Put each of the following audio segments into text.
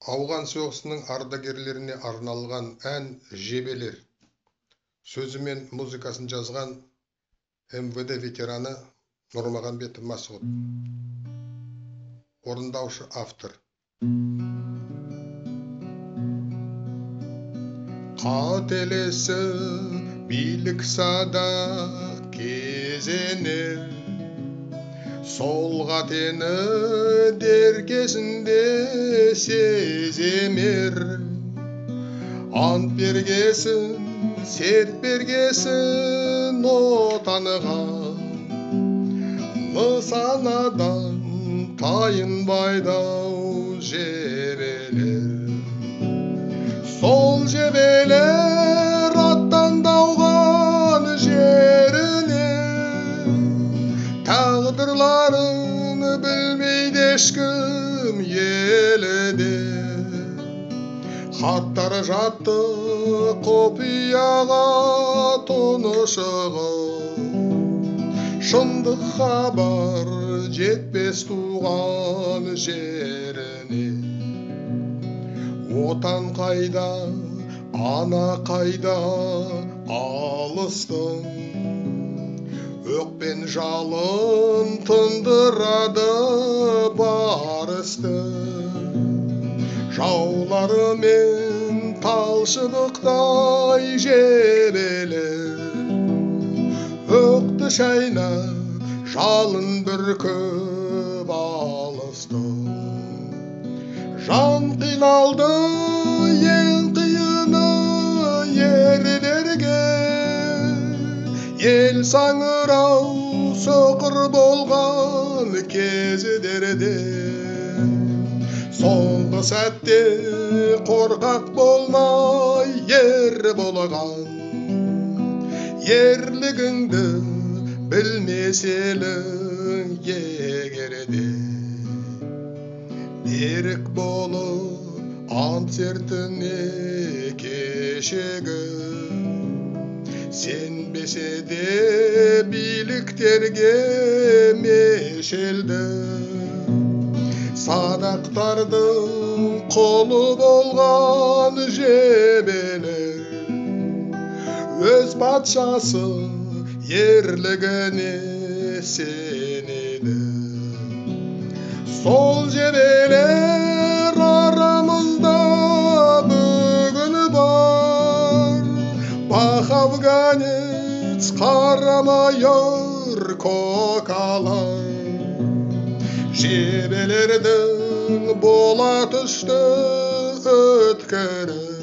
Ауған соғысының ардагерлеріне арналған ән «Жебелер» сөзі мен музыкасын жазған МВД ветераны Нұрмағанбетов Масғұт. Орындаушы автор. Қателесі билік садақ кезенер, сол қатені дер кезінде сеземер. Ант бергесін, серт бергесін отаныға, нысанадан тайынбайдау жебелер. Сол жебелер аттандауған жеріне, тағдырларын білмейді ешкім еліде. Хаттар жатты құпияға тұншығып, шындық хабар жетпес туған жеріне. Отан қайда, ана қайда алыстың, өкпен жалын тындырады барысты. Жауларымен талшыбықтай жебелер, өкті шайнап жалын бүркіп алысты. Жан қиналды ең қиыны ерлерге, ел саңырау соқыр болған кездерде. Соңғы сәтте қорқақ болмай ер болған, ерлігіңді білмес елің егерде. Берік болып ант сертіне кешегі, сенбесе де биліктерге мешелді. Садақтардың құлы болған жебелер, өз патшасы ерлігіне сенеді. Сол жебелер арамызда бүгін бар, бақ афганец, қара майор, көкала. Жебелердің болат үшті өткірі,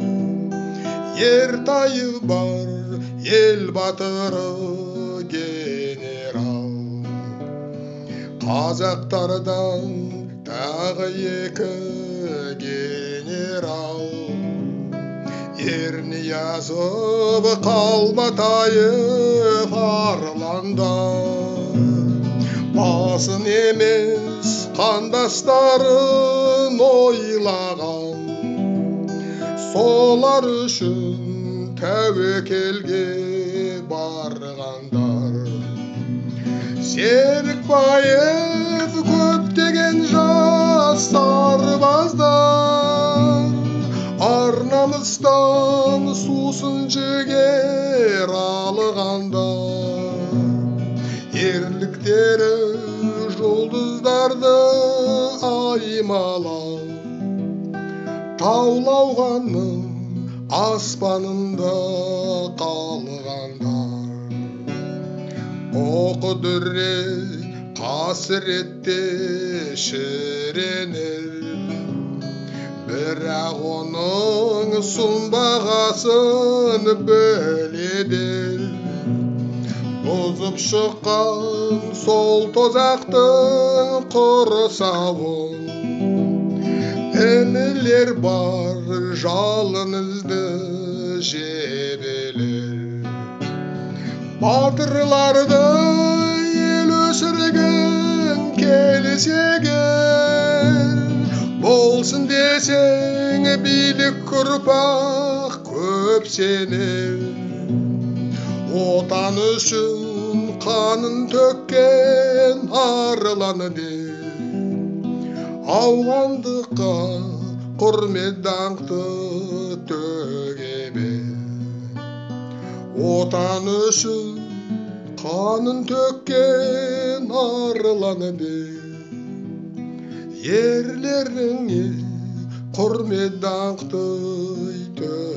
ертайы бар ел батыры генерал. Қазақтардан тағы екі генерал, Ерниязов, Қалматаев арланда. Басын емес қандастарын ойлаған, солар үшін тәуекелге барғандар. Серікбаев көптеген жас сарбаздар, арнамыстан сусын жігер алғандар. Ерліктері жұлдыздарды аймалап, таулауғанның аспанында қалғандар. Оқы дүрре қасіретте шіренер, бірақ оның сұмбағасын біледер. Бұзып шыққан сол тозақтың құрсауын, інілер бар жалын ізді жебелер. Батырларды ел өсірген келсегер, болсын десең билік ұрпақ көп сенер. Отан үшін қанын төккен арланы де, ауғандыққа құрмет даңқты төгеме. Отан үшін қанын төккен арланып ерлеріңе құрмет даңқты